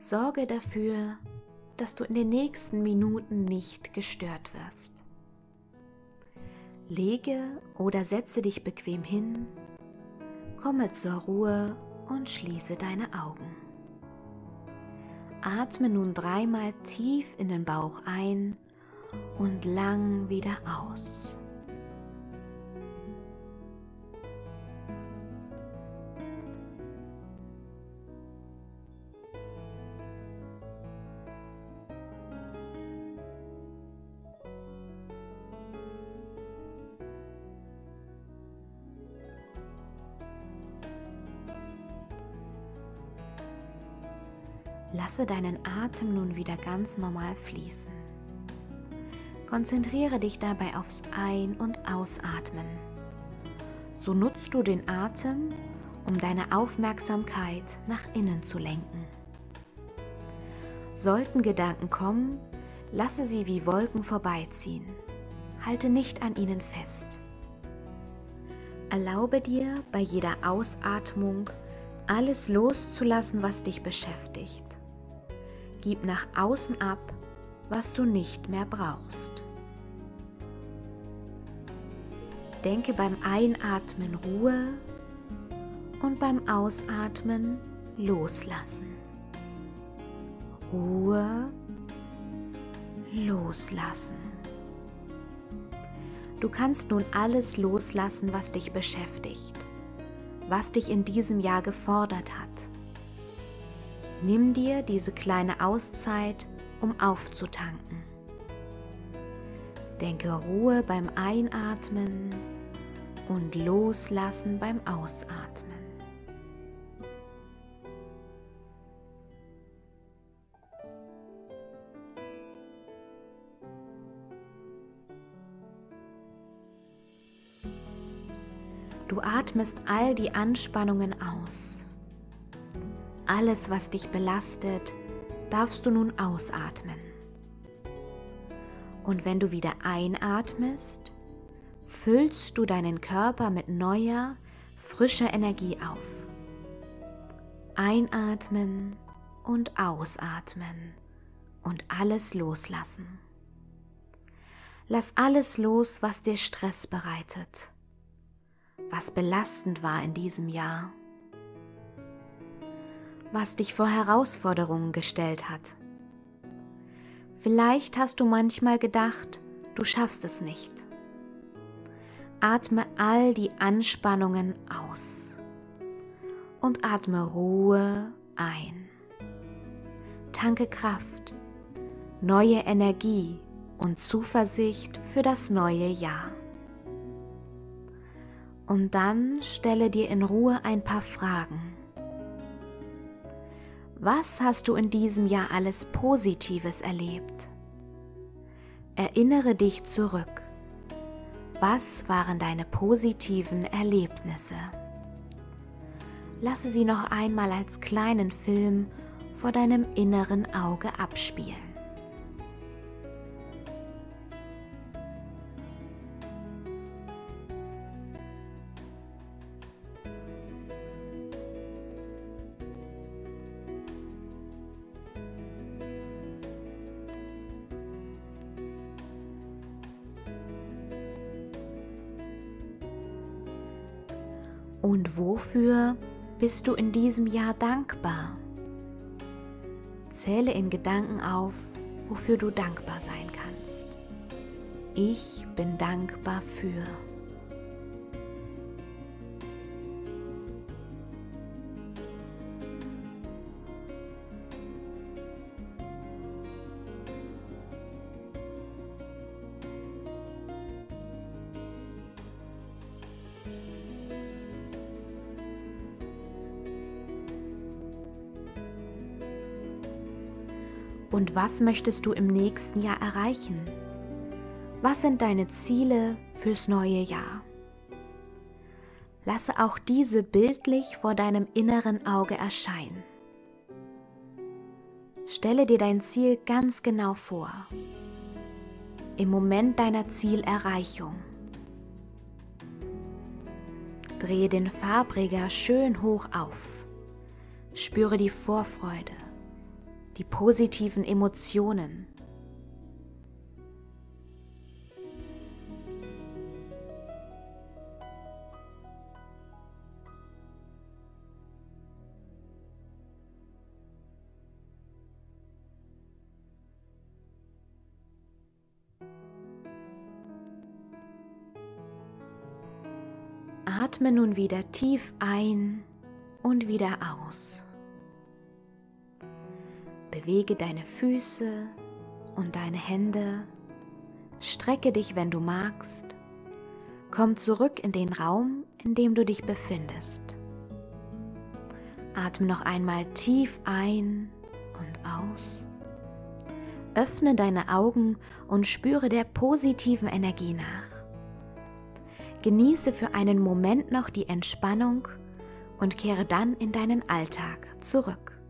Sorge dafür, dass du in den nächsten Minuten nicht gestört wirst. Lege oder setze dich bequem hin, komme zur Ruhe und schließe deine Augen. Atme nun 3-mal tief in den Bauch ein und lang wieder aus. Lasse deinen Atem nun wieder ganz normal fließen. Konzentriere dich dabei aufs Ein- und Ausatmen. So nutzt du den Atem, um deine Aufmerksamkeit nach innen zu lenken. Sollten Gedanken kommen, lasse sie wie Wolken vorbeiziehen. Halte nicht an ihnen fest. Erlaube dir bei jeder Ausatmung, alles loszulassen, was dich beschäftigt. Gib nach außen ab, was du nicht mehr brauchst. Denke beim Einatmen Ruhe und beim Ausatmen Loslassen. Ruhe, Loslassen. Du kannst nun alles loslassen, was dich beschäftigt, was dich in diesem Jahr gefordert hat. Nimm dir diese kleine Auszeit, um aufzutanken. Denke Ruhe beim Einatmen und Loslassen beim Ausatmen. Du atmest all die Anspannungen aus. Alles, was dich belastet, darfst du nun ausatmen. Und wenn du wieder einatmest, füllst du deinen Körper mit neuer, frischer Energie auf. Einatmen und ausatmen und alles loslassen. Lass alles los, was dir Stress bereitet, was belastend war in diesem Jahr, was dich vor Herausforderungen gestellt hat. Vielleicht hast du manchmal gedacht, du schaffst es nicht. Atme all die Anspannungen aus und atme Ruhe ein. Tanke Kraft, neue Energie und Zuversicht für das neue Jahr. Und dann stelle dir in Ruhe ein paar Fragen. Was hast du in diesem Jahr alles Positives erlebt? Erinnere dich zurück. Was waren deine positiven Erlebnisse? Lasse sie noch einmal als kleinen Film vor deinem inneren Auge abspielen. Und wofür bist du in diesem Jahr dankbar? Zähle in Gedanken auf, wofür du dankbar sein kannst. Ich bin dankbar für. Und was möchtest du im nächsten Jahr erreichen? Was sind deine Ziele fürs neue Jahr? Lasse auch diese bildlich vor deinem inneren Auge erscheinen. Stelle dir dein Ziel ganz genau vor. Im Moment deiner Zielerreichung. Drehe den Farbregler schön hoch auf. Spüre die Vorfreude, die positiven Emotionen. Atme nun wieder tief ein und wieder aus. Bewege deine Füße und deine Hände, strecke dich, wenn du magst, komm zurück in den Raum, in dem du dich befindest. Atme noch einmal tief ein und aus. Öffne deine Augen und spüre der positiven Energie nach. Genieße für einen Moment noch die Entspannung und kehre dann in deinen Alltag zurück.